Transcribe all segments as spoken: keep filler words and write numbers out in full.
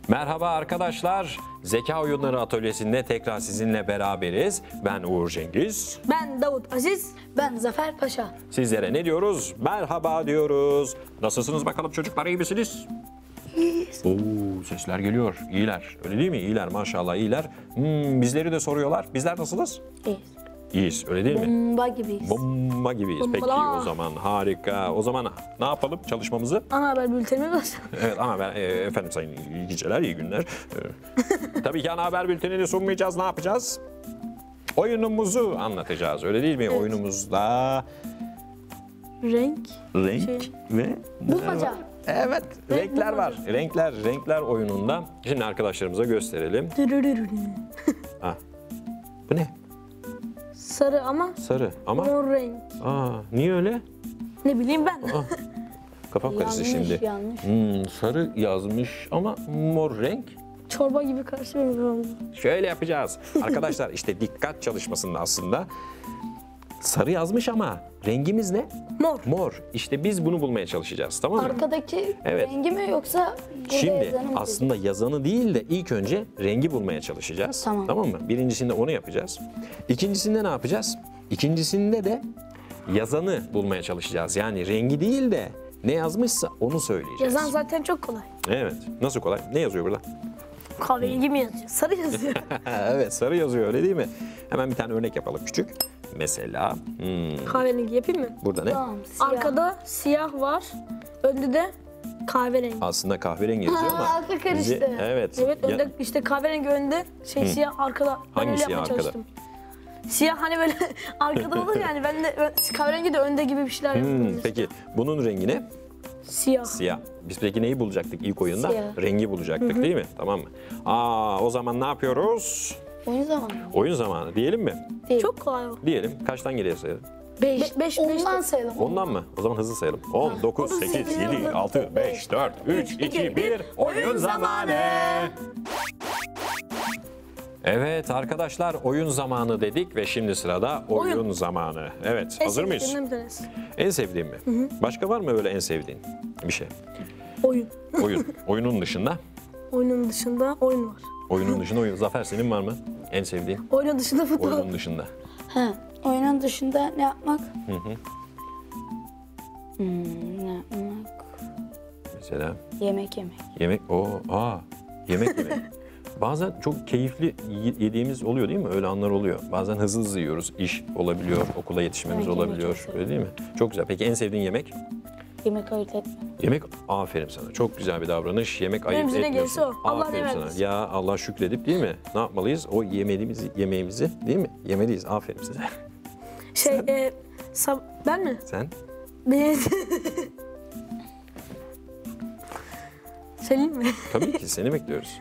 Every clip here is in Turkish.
Merhaba arkadaşlar. Zeka Oyunları Atölyesi'nde tekrar sizinle beraberiz. Ben Uğur Cengiz. Ben Davut Aziz. Ben Zafer Paşa. Sizlere ne diyoruz? Merhaba diyoruz. Nasılsınız bakalım çocuklar, iyi misiniz? İyiyiz. Oo, sesler geliyor. İyiler. Öyle değil mi? İyiler maşallah iyiler. Hmm, bizleri de soruyorlar. Bizler nasılız? İyiyiz. İyiyiz. Öyle değil mi? Bomba gibiyiz. Bomba gibiyiz. Peki Bombalama. o zaman harika. O zaman ne yapalım çalışmamızı? Ana haber bültenime başlayalım. Evet ama ben e, efendim sayın iyi geceler, iyi günler. E, tabii ki ana haber bültenini sunmayacağız. Ne yapacağız? Oyunumuzu anlatacağız. Öyle değil mi? Evet. Oyunumuzda Renk. renk Şey. ve Bulmaca. evet, Renk renkler var. bulmaca. Renkler, renkler oyununda. Şimdi arkadaşlarımıza gösterelim. Ha. Bu ne? Sarı ama Sarı ama mor renk. aa niye öyle? Ne bileyim ben. Kafam karıştı Yanlış, şimdi. yanlış. Hmm, sarı yazmış ama mor renk. Çorba gibi karıştırmıyorum. Şöyle yapacağız. Arkadaşlar işte dikkat çalışmasında aslında sarı yazmış ama rengimiz ne? Mor. Mor. İşte biz bunu bulmaya çalışacağız, tamam mı? Arkadaki Evet. rengi mi yoksa burada Şimdi yazanı mı? aslında yazanı değil de ilk önce rengi bulmaya çalışacağız. Tamam. mı? Birincisinde onu yapacağız. İkincisinde ne yapacağız? İkincisinde de yazanı bulmaya çalışacağız. Yani rengi değil de ne yazmışsa onu söyleyeceğiz. Yazan zaten çok kolay. Evet. Nasıl kolay? Ne yazıyor burada? Kahverengi mi yazıyor? Sarı yazıyor. Evet, sarı yazıyor, öyle değil mi? Hemen bir tane örnek yapalım küçük. Mesela hmm, Kahverengi yapayım mı? burada ne? Tamam, siyah. Arkada siyah var. Önde de kahverengi. Aslında kahverengi yazıyor ama. Ha, aklı karıştı. bizi- evet. Evet Ya- önde işte kahverengi önde, şey siyah arkada. Ben Hangi öyle siyah yapmaya arkada? çalıştım. Siyah hani böyle arkada olur yani, ben de ben- kahverengi de önde gibi bir şeyler Hmm, yaptım. peki bunun rengi ne? Siyah. Siyah. Biz peki neyi bulacaktık ilk oyunda? Siyah. Rengi bulacaktık değil mi? Tamam mı? Aa, o zaman ne yapıyoruz? Oyun zamanı. Oyun zamanı diyelim mi? Değil. Çok kolay o. Diyelim. Kaçtan geriye sayalım? Beş. Be- beş, Ondan beş- sayalım. Ondan mı? O zaman hızlı sayalım. on, dokuz, Otuz, sekiz, sekiz, yedi, altı, beş, dört, üç, iki, bir. Oyun zamanı. Evet arkadaşlar, oyun zamanı dedik ve şimdi sırada oyun, Oyun. zamanı. Evet, En hazır mıyız? sevdiğimden bir tanesi. En sevdiğin mi? Başka var mı öyle en sevdiğin bir şey? Oyun. Oyun. Oyunun dışında? Oyunun dışında oyun var. Oyunun dışında oyun. Zafer, senin var mı en sevdiğin? Oyunun dışında futbol. Oyunun dışında. Ha, oyunun dışında ne yapmak? Hı hı. Hmm, ne yapmak? Mesela Yemek yemek. yemek. Oo, aa, yemek yemek. Bazen çok keyifli y- yediğimiz oluyor değil mi? Öyle anlar oluyor. Bazen hızlı hızlı yiyoruz. İş olabiliyor, okula yetişmemiz Yemek yemeyi olabiliyor. çok seviyorum. Öyle değil mi? Çok güzel. Peki en sevdiğin yemek? Yemek ayırt etmek. Yemek, aferin sana. Çok güzel bir davranış. Yemek ayırt Elimize ne etmiyorsun. gelirse o. Allah Aferin ne sana. verdiyse. Ya Allah şükredip değil mi? Ne yapmalıyız? O yemediğimizi, yemeğimizi değil mi? Yemeliyiz. Aferin size. Şey, e, sab- ben mi? Sen? Ben... Söyleyeyim mi? Tabii ki seni bekliyoruz.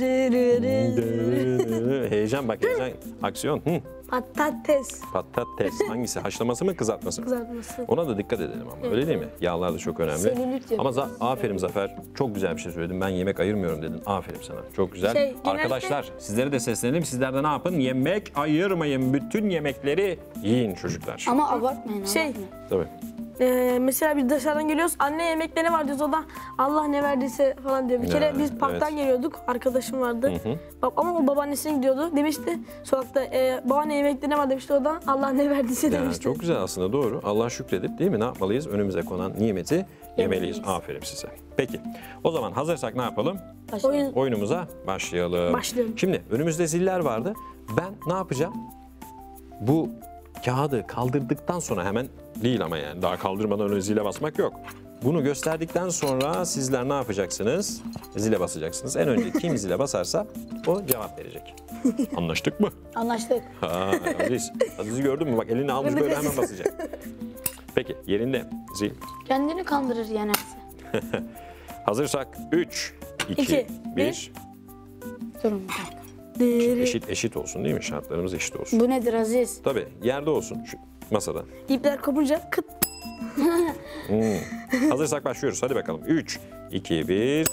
Heyecan bak, heyecan. Aksiyon. Hı. Patates Patates. Hangisi? Haşlaması mı, kızartması mı? kızartması. Ona da dikkat edelim ama. Öyle değil mi? Yağlar da çok önemli. Selülit Ama yapıyoruz. za- aferin Zafer. Çok güzel bir şey söyledin. Ben yemek ayırmıyorum dedin. Aferin sana. Çok güzel. Şey, genellikle- Arkadaşlar sizlere de seslenelim. Sizler de ne yapın? Yemek ayırmayın. Bütün yemekleri yiyin çocuklar. Ama abartmayın. Şey, abartmayın. Tabii. e, mesela biz dışarıdan geliyoruz, anne yemekte ne var diyoruz, o da Allah ne verdiyse falan diyor. Bir kere Ya, biz parktan evet. geliyorduk, arkadaşım vardı. Bak, ama o babaannesine gidiyordu, demişti sokakta, e, babaanne yemekte ne var demişti, o da Allah ne verdiyse Ya, demişti. çok güzel aslında, doğru. Allah şükredip değil mi? Ne yapmalıyız? Önümüze konan nimeti yemeliyiz. Yemeliyiz. Aferin size. Peki. O zaman hazırsak ne yapalım? Başlayalım. Oyun Oyunumuza başlayalım. Başlayalım. Şimdi önümüzde ziller vardı. Ben ne yapacağım? Bu kağıdı kaldırdıktan sonra hemen değil ama yani daha kaldırmadan önce zile basmak yok. Bunu gösterdikten sonra sizler ne yapacaksınız? Zile basacaksınız. En önce kim zile basarsa o cevap verecek. Anlaştık mı? Anlaştık. Ha, Aziz. Aziz'i gördün mü? Bak elini almış böyle hemen basacak. Peki yerinde zil. Kendini kandırır yenerse. Hazırsak üç, iki, İki, bir. Durun bir dakika. diri, Eşit eşit olsun değil mi? Şartlarımız eşit olsun. Bu nedir Aziz? Tabii yerde olsun şu masada. ipler kopunca kıt. Hazırsak başlıyoruz. Hadi bakalım. üç, iki, bir.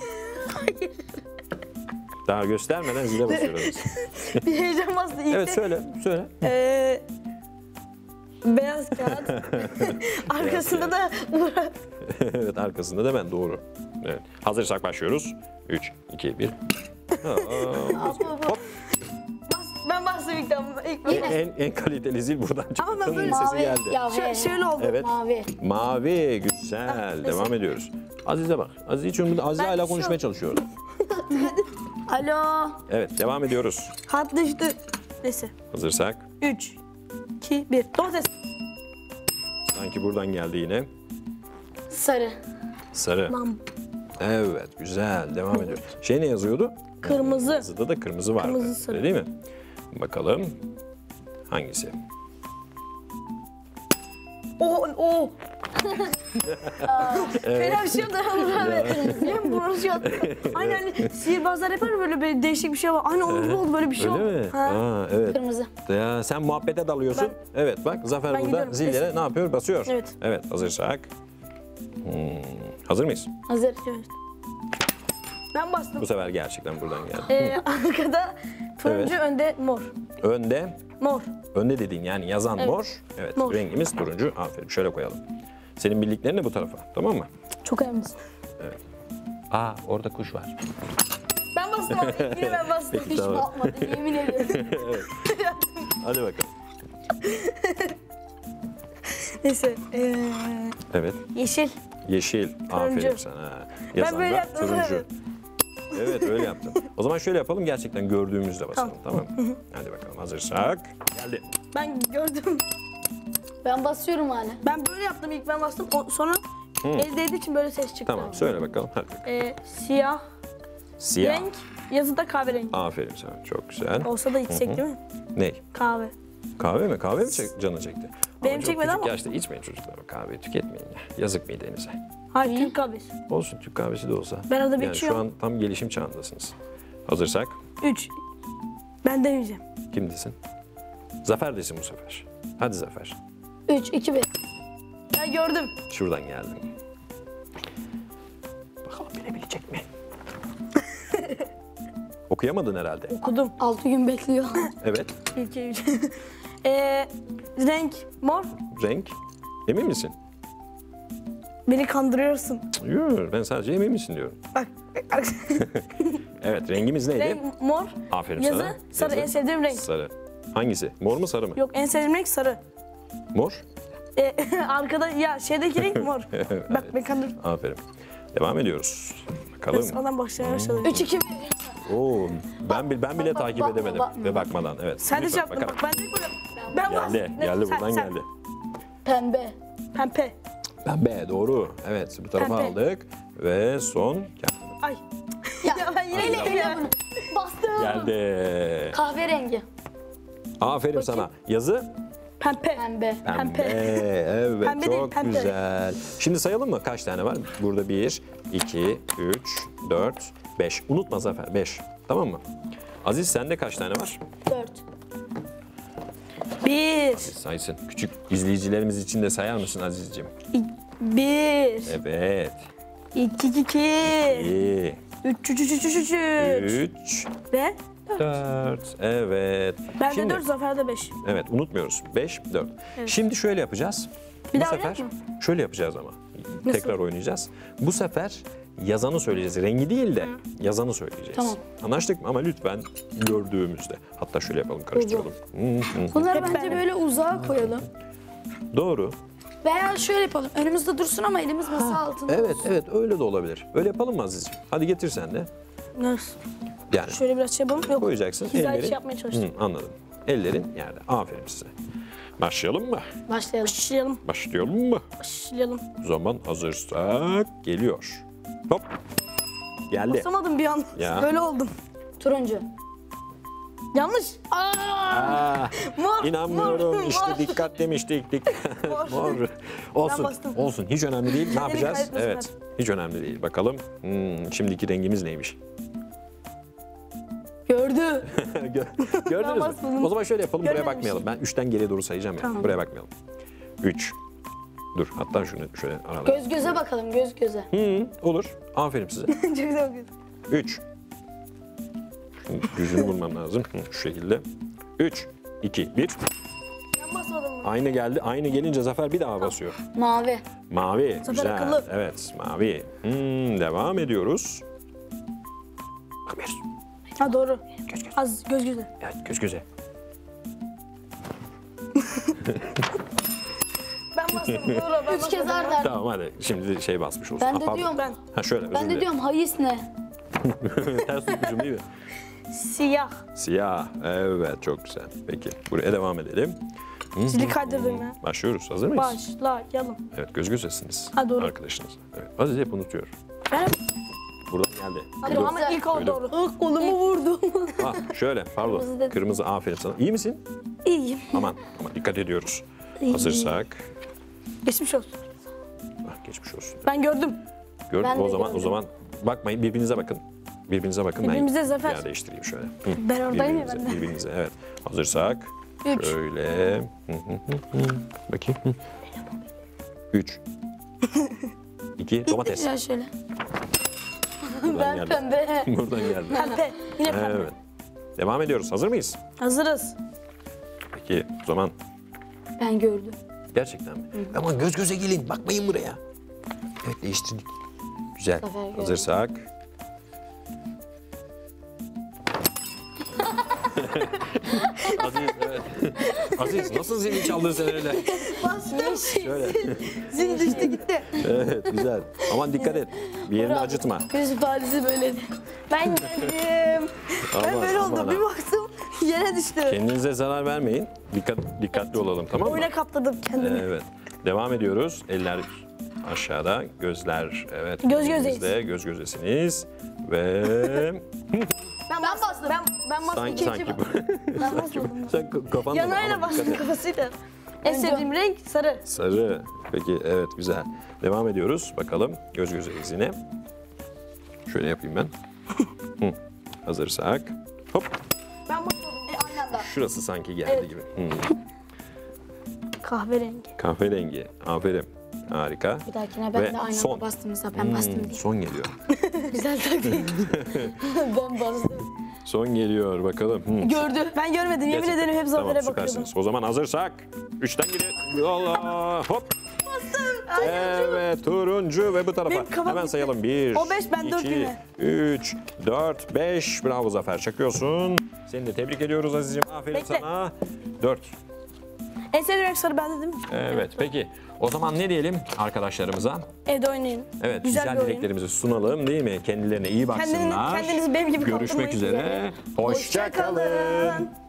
Daha göstermeden zile basıyoruz. Bir heyecan bastı ilk Evet de. söyle, söyle. Ee, beyaz kağıt. Arkasında da Murat. Evet arkasında da ben doğru. Evet. Hazırsak başlıyoruz. üç, iki, bir. Bas, ben bastım ilk defa. İlk ben En, en kaliteli zil buradan çıktı. Ama ben böyle Sesi Mavi. geldi. Ya Şö- he. şöyle oldu. Evet. Mavi. Mavi, güzel. neyse. Devam ediyoruz. Aziz'e bak. Aziz çünkü Aziz Ben hala şu- konuşmaya çalışıyor. Alo. Evet, devam ediyoruz. Hat düştü. Neyse. Hazırsak. üç, iki, bir. Domates. Sanki buradan geldi yine. Sarı. Sarı. Lan, Evet, güzel. Devam ediyoruz. Şey ne yazıyordu? kırmızı. Yazıda da kırmızı vardı. Kırmızı, sarı. Öyle değil mi? Bakalım. Hangisi? O, o. Fena bir şey yaptı abi. Biliyor musun? Burası yaptı. Aynı hani sihirbazlar yapar ya böyle bir değişik bir şey var. Aynı onun gibi oldu böyle bir şey oldu. Öyle mi? Ha. Aa, evet. Kırmızı. Ya sen muhabbete dalıyorsun. Evet bak Zafer Ben burada gidiyorum. zillere ne yapıyor? Basıyor. Evet. Evet hazırsak. Hmm, hazır mıyız? Hazır. Evet. Ben bastım. Bu sefer gerçekten buradan geldi. Ee, arkada turuncu, Evet. önde mor. Önde, Mor. önde dediğin yani yazan Evet. mor. Evet Mor. rengimiz turuncu. Aferin şöyle koyalım. Senin bildiklerini de bu tarafa tamam mı? Çok önemlisin. Aa orada kuş var. Ben bastım abi. Yine ben bastım. Peki, Hiç tamam. bakmadım yemin ederim. Hadi bakalım. Neyse. Ee, Evet. yeşil. Yeşil. Aferin sana. Yazan böyle da yaptım, turuncu. evet. Evet öyle yaptım. O zaman şöyle yapalım gerçekten gördüğümüzde basalım tamam mı? Hadi bakalım hazırsak. Geldi. Ben gördüm. Ben basıyorum hala. Ben böyle yaptım ilk ben bastım. O- sonra el değdiği için böyle ses çıktı. Tamam söyle bakalım. Hadi. Ee, siyah Siyah. renk, yazıda kahverengi. Aferin sana. Çok güzel. Olsa da içsek değil mi? Ne? Kahve. Kahve mi? Kahve mi çek, canı çekti? Benim çok çekmedi küçük ama. yaşta içmeyin çocuklar. Kahve tüketmeyin ya. Yazık midenize. Hayır, Türk kahvesi. Olsun Türk kahvesi de olsa. Ben arada bir yani şu içiyorum. an tam gelişim çağındasınız. Hazırsak Üç. Ben demeyeceğim. kimdesin? Zafer desin bu sefer. Hadi Zafer. üç, iki, bir. Ben gördüm. Şuradan geldim. Bakalım bilebilecek mi? Okuyamadın herhalde. Okudum. altı gün bekliyor. Evet. İki, üç. ee, renk mor. Renk. Emin misin? Beni kandırıyorsun. Yok ben sadece emin misin diyorum. Bak. Evet rengimiz neydi? renk mor. Aferin Yazı, sana. sarı, en sevdiğim renk. Sarı. Hangisi? Mor mu sarı mı? Yok en sevdiğim renk sarı. Mor. Ee, arkada ya şeydeki renk mor. Bak beni kandır. Aferin. Devam ediyoruz. Bakalım. Sıradan başlamaya başladı. üç, iki, bir. Oo, ben bil- ben bile Bak, takip bakma, edemedim bakma. ve bakmadan. Evet. Sen de Lütfen şey yaptın. bakarak. Bak ben de böyle. Ben Geldi. bastım. Ne? Geldi Sen- buradan sen. geldi. Pembe. Pembe. Pembe doğru. Evet bu tarafa Pembe. aldık ve son Ay. Ya, ben yine Öyle gittim öyle ya. bunu. Bastım. geldi. Kahverengi. Aferin sana. Yazı Pembe. Pembe. pembe. Pembe. Evet Pembe değil, çok pembe. güzel. Şimdi sayalım mı kaç tane var? Burada bir, iki, üç, dört, beş. Unutma Zafer beş. Tamam mı? Aziz sende kaç tane var? dört. Bir. Saysın. Küçük izleyicilerimiz için de sayar mısın Aziz'ciğim? Bir. Evet. İki, iki, iki. İyi. Üç, üç, üç, üç, üç, üç. Üç. Ve Dört. Evet. ben de Şimdi- dört, Zafer'de beş. Evet unutmuyoruz. Beş, dört. Şimdi şöyle yapacağız. Bir Bu daha sefer oynayalım şöyle yapacağız ama. Nasıl? Tekrar oynayacağız. Bu sefer yazanı söyleyeceğiz. Rengi değil de yazanı söyleyeceğiz. Tamam. Anlaştık mı? Ama lütfen gördüğümüzde. Hatta şöyle yapalım karıştıralım. Hı hı. Bunları Hep bence ben. böyle uzağa koyalım. Doğru. Veya şöyle yapalım. Önümüzde dursun ama elimiz masa altında Evet olsun. evet öyle de olabilir. Öyle yapalım mı Aziz'ciğim? Hadi getir sen de. Nasıl? Yani Şöyle biraz şey yapalım. Yok. koyacaksın. Güzel bir ellerin... şey yapmaya çalıştım. Hı, anladım. Ellerin yerde. Aferin size. Başlayalım mı? Başlayalım. Başlayalım. Başlayalım mı? Başlayalım. O zaman hazırsak geliyor. Hop. Geldi. Basamadım bir an. Ya. Böyle oldum. Turuncu. Yanlış. Aa! Aa, Mor. İnanmıyorum. mor, İşte mor. dikkat demiştik. Dikkat. Mor. Mor. Olsun. bastım. Olsun. Hiç önemli değil. Ne yapacağız? kaybetmesinler. Evet. Hiç önemli değil. Bakalım. Hmm, şimdiki rengimiz neymiş? Gördü. Gö- Gördünüz mü? basmadım. O zaman şöyle yapalım. Buraya Görmemiş. bakmayalım. Ben üçten geriye doğru sayacağım ya. Tamam. Buraya bakmayalım. Üç. Dur. Hatta şunu şöyle aralara. Göz göze bakalım göz göze. Hı, olur. Aferin size. Çok güzel bakıyorsun. Üç. Şunun Düzünü bulmam lazım. Hı, şu şekilde. Üç, iki, bir. basmadım mı? Aynı geldi. Aynı gelince Zafer bir daha basıyor. Mavi. Mavi. Güzel. akıllı. Evet, mavi. Hmm, devam ediyoruz. Bakmıyoruz. Ha doğru. Göz göz. Az göz göze. Evet, göz göze. Ben bastım. Doğru ben Üç kez basmadım. arda arda. Tamam hadi. Şimdi şey basmış olsun. Ben Ha, de pardon. diyorum. Ben. Ha şöyle özür Ben de dilerim. diyorum hayız ne? Ters tutmuşum değil mi? Siyah. Siyah. Evet, çok güzel. Peki, buraya devam edelim. Zili kaydırdım ya. Başlıyoruz. Hazır mıyız? Başlayalım. Evet, göz gözesiniz. Ha, doğru. Arkadaşınız. Evet. Aziz hep unutuyor. Ben Buradan geldi. Hadi ama Güzel. ilk o Öyle. doğru. Ah, kolumu vurdum. Ha, şöyle, pardon. Kırmızı dedim. Kırmızı, aferin sana. İyi misin? İyiyim. Aman, aman dikkat ediyoruz. İyi. Hazırsak. Geçmiş olsun. Ah, geçmiş olsun. Ben gördüm. Gördük Ben de o zaman gördüm. o zaman bakmayın birbirinize bakın. Birbirinize bakın. Birbirimize ben Zafer. yer değiştireyim şöyle. Hı. Ben oradayım ya Birbirinize, ben de. birbirinize evet. Hazırsak. Üç. Şöyle. Hı hı hı hı. Bakayım. Hı. Üç. İki. Domates. Ya şöyle. Buradan Ben geldi. pembe. Buradan geldi. Pembe. Yine pembe. Evet. Devam ediyoruz. Hazır mıyız? Hazırız. Peki o zaman Ben gördüm. gerçekten mi? Ama göz göze gelin. Bakmayın buraya. Evet değiştirdik. Güzel. Zafer gördüm. Hazırsak. Aziz, evet. Aziz nasıl zilini çaldın sen öyle? Bastım. Şöyle. Zil düştü gitti. Evet güzel. Aman dikkat et. Bir yerini acıtma. Göz parisi böyle. Ben geldim. Ben Aman, böyle aman oldu. ha. Bir baktım yere düştü. Kendinize zarar vermeyin. Dikkat dikkatli olalım tamam mı? Oyuna kapladım kendimi. Evet. Devam ediyoruz. Eller aşağıda, gözler evet. Göz gözeyiz. birbirinizle, Göz gözesiniz ve Ben, bastım. Ben, ben bastım. sanki sanki Ben basmadım. sen ka- kafanla Yanağıyla ama dikkat bastım et. kafasıyla. En Önce- sevdiğim renk sarı. Sarı. Peki evet güzel. Devam ediyoruz. Bakalım göz gözeyiz yine. Şöyle yapayım ben. Hı. Hazırsak. Hop. Ben bastım. E, aynı anda. Şurası sanki geldi Evet. gibi. Hı. Kahverengi. Kahverengi. Aferin. Harika. Bir dahakine ben Ve de aynı son. anda bastım mesela. Ben bastım Hmm, diye. son geliyor. Güzel taktik. Ben bastım. Son geliyor bakalım. Hı. Gördü. Ben görmedim. Yemin Gerçekten. ederim hep Zafer'e Tamam, bakıyordum. süpersiniz. O zaman hazırsak. Üçten gidiyor. Allah. Hop. Evet turuncu ve bu tarafa. Benim kafam Hemen gitti. sayalım. Bir, O beş, ben dört iki, yine. üç, dört, beş. Bravo Zafer çakıyorsun. Seni de tebrik ediyoruz Aziz'ciğim. Aferin Bekle. sana. Dört. En sevdiğim renk sarı bende değil mi? Evet peki. O zaman ne diyelim arkadaşlarımıza? Evde oynayın. Evet Güzel, güzel, bir oyun. dileklerimizi sunalım değil mi? Kendilerine iyi baksınlar. Kendini- kendinizi benim gibi Görüşmek kaptırmayın. üzere. Hoşça Hoşça kalın. kalın.